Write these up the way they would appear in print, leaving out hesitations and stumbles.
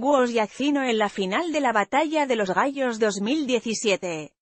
Woz y Acino en la final de la Batalla de los Gallos 2017.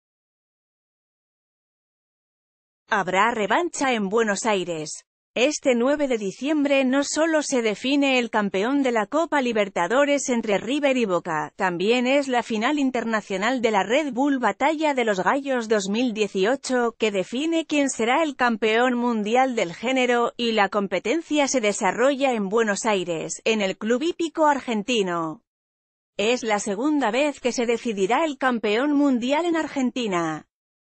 Habrá revancha en Buenos Aires. Este 9 de diciembre no solo se define el campeón de la Copa Libertadores entre River y Boca, también es la final internacional de la Red Bull Batalla de los Gallos 2018, que define quién será el campeón mundial del género, y la competencia se desarrolla en Buenos Aires, en el Club Hípico Argentino. Es la segunda vez que se decidirá el campeón mundial en Argentina.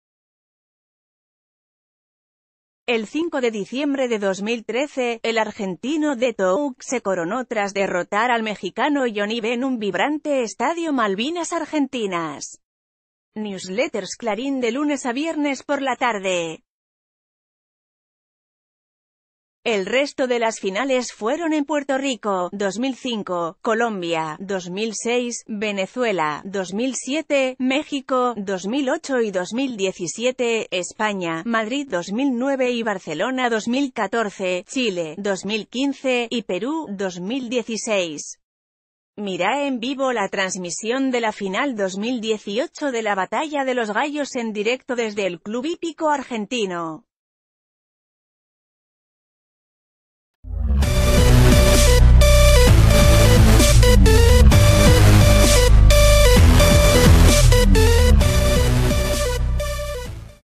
El 5 de diciembre de 2013, el argentino De Touk se coronó tras derrotar al mexicano Johnny B en un vibrante estadio Malvinas Argentinas. Newsletters Clarín de lunes a viernes por la tarde. El resto de las finales fueron en Puerto Rico, 2005, Colombia, 2006, Venezuela, 2007, México, 2008 y 2017, España, Madrid 2009 y Barcelona 2014, Chile, 2015, y Perú, 2016. Mira en vivo la transmisión de la final 2018 de la Batalla de los Gallos en directo desde el Club Hípico Argentino.